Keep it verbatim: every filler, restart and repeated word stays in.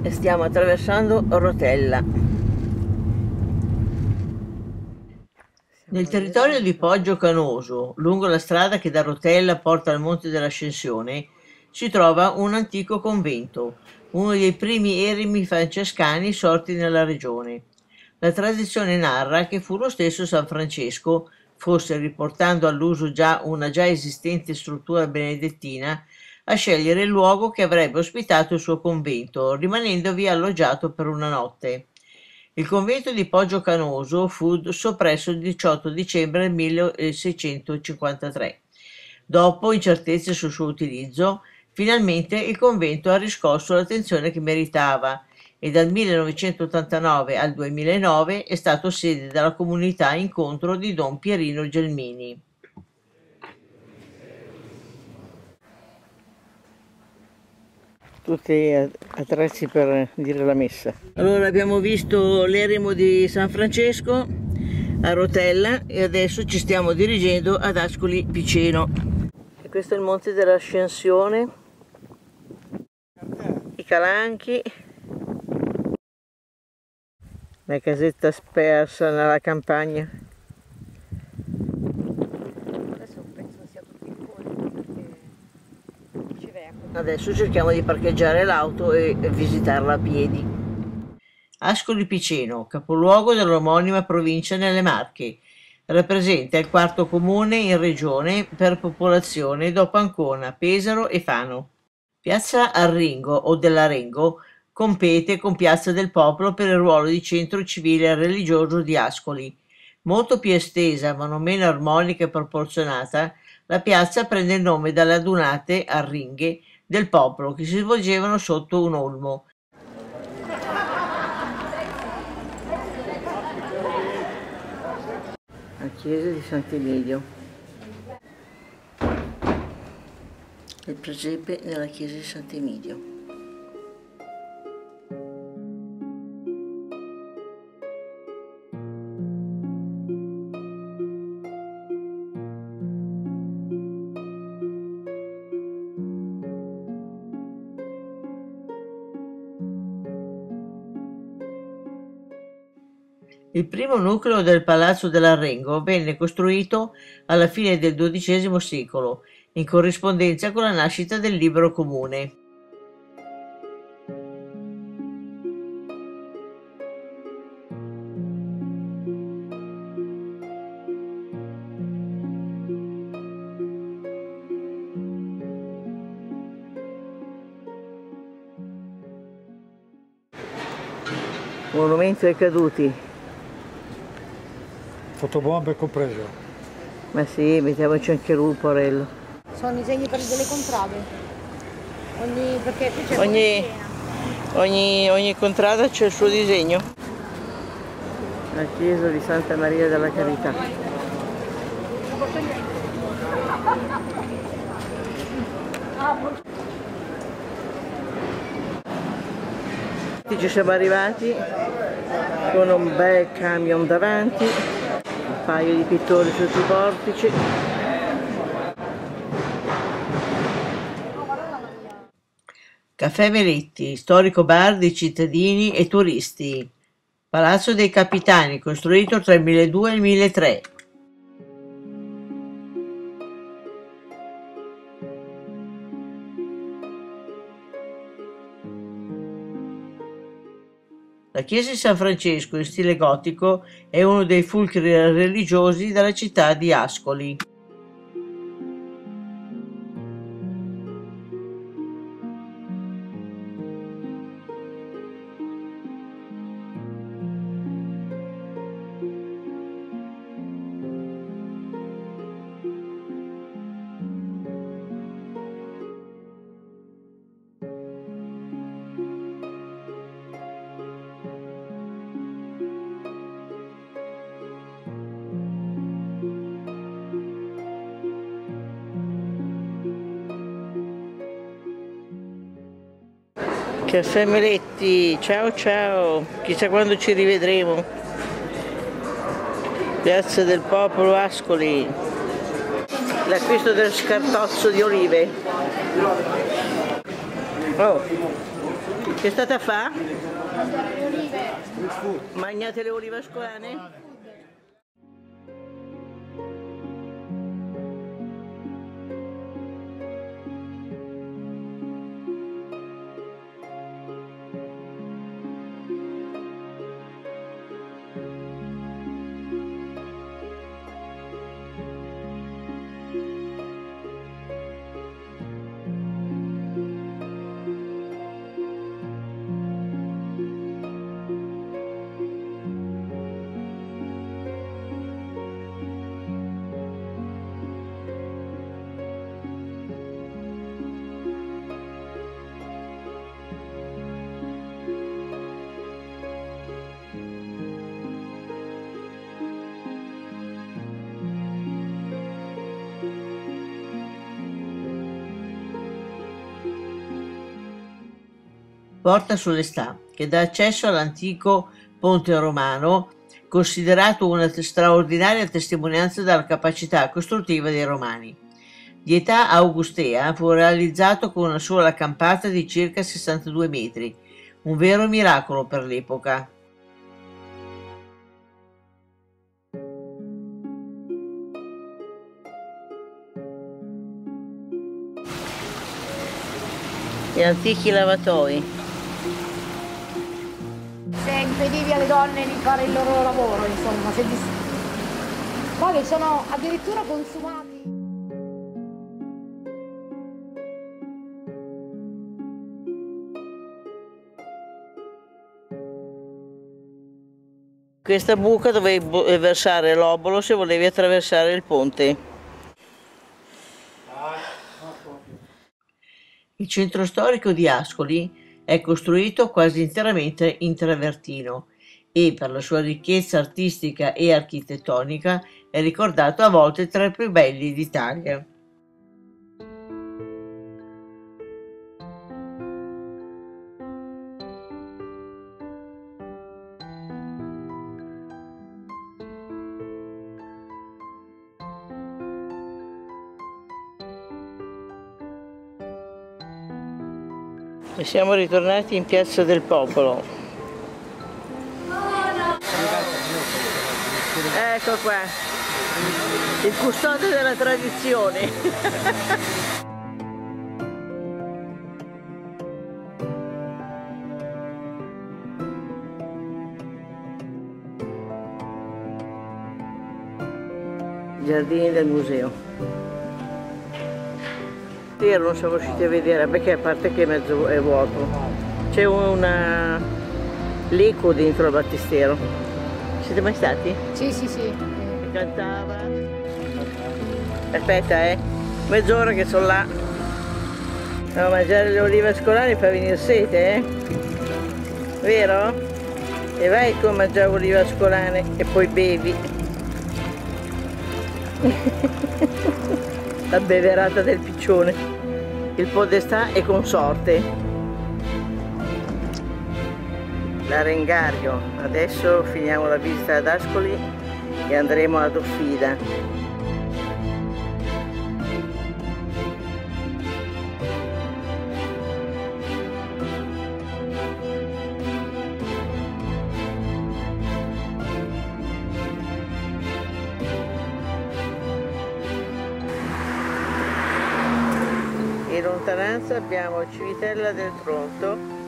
e stiamo attraversando Rotella. Nel territorio di Poggio Canoso, lungo la strada che da Rotella porta al Monte dell'Ascensione, si trova un antico convento, uno dei primi eremi francescani sorti nella regione. La tradizione narra che fu lo stesso San Francesco, forse riportando all'uso già una già esistente struttura benedettina, a scegliere il luogo che avrebbe ospitato il suo convento, rimanendovi alloggiato per una notte. Il convento di Poggio Canoso fu soppresso il diciotto dicembre milleseicentocinquantatré. Dopo incertezze sul suo utilizzo, finalmente il convento ha riscosso l'attenzione che meritava e dal millenovecentottantanove al duemilanove è stato sede della comunità incontro di Don Pierino Gelmini. Tutti attrezzi per dire la messa. Allora abbiamo visto l'eremo di San Francesco a Rotella e adesso ci stiamo dirigendo ad Ascoli Piceno. E questo è il Monte dell'Ascensione, i Calanchi, la casetta spersa nella campagna. Adesso cerchiamo di parcheggiare l'auto e visitarla a piedi. Ascoli Piceno, capoluogo dell'omonima provincia nelle Marche, rappresenta il quarto comune in regione per popolazione dopo Ancona, Pesaro e Fano. Piazza Arringo o dell'Arengo compete con Piazza del Popolo per il ruolo di centro civile e religioso di Ascoli. Molto più estesa ma non meno armonica e proporzionata, la piazza prende il nome dalle adunate arringhe del popolo che si svolgevano sotto un olmo. La chiesa di Sant'Emilio. Il presepe nella chiesa di Sant'Emilio. Il primo nucleo del Palazzo dell'Arrengo venne costruito alla fine del dodicesimo secolo, in corrispondenza con la nascita del libero comune. Monumento ai caduti. Fotobombe compreso. Ma sì, mettiamoci anche lui, porello. Sono i segni per delle contrade. Ogni, perché qui c'è ogni, ogni, ogni contrada c'è il suo disegno. La chiesa di Santa Maria della Carità. Ci siamo arrivati con un bel camion davanti, un paio di pittori sotto i portici. Caffè Meletti, storico bar di cittadini e turisti. Palazzo dei Capitani, costruito tra il milleduecento e il milletrecento. La chiesa di San Francesco in stile gotico è uno dei fulcri religiosi della città di Ascoli. Caffè Meletti, ciao ciao, chissà quando ci rivedremo. Piazza del Popolo, Ascoli. L'acquisto del scartozzo di olive. Oh. Che state a fare? Mangiate le olive ascolane? Porta sull'Està, che dà accesso all'antico ponte romano, considerato una straordinaria testimonianza della capacità costruttiva dei Romani. Di età augustea, fu realizzato con una sola campata di circa sessantadue metri, un vero miracolo per l'epoca. Gli antichi lavatoi. Se impedivi alle donne di fare il loro lavoro, insomma, se dis... poi che sono addirittura consumati. Questa buca dovevi versare l'obolo se volevi attraversare il ponte. Il centro storico di Ascoli è costruito quasi interamente in travertino e per la sua ricchezza artistica e architettonica è ricordato a volte tra i più belli d'Italia. E siamo ritornati in Piazza del Popolo. Ecco qua, il custode della tradizione. Giardini del museo. Non siamo riusciti a vedere perché a parte che mezzo è vuoto, c'è una l'eco dentro il battistero. Siete mai stati? Sì, sì, sì. Cantava. Aspetta, eh, mezz'ora che sono là. No, mangiare le olive ascolane fa venire sete, eh? Vero? E vai tu a mangiare olive ascolane e poi bevi. La beverata del piccione. Il podestà e consorte. L'Arengario. Adesso finiamo la visita ad Ascoli e andremo ad Offida. In lontananza abbiamo Civitella del Tronto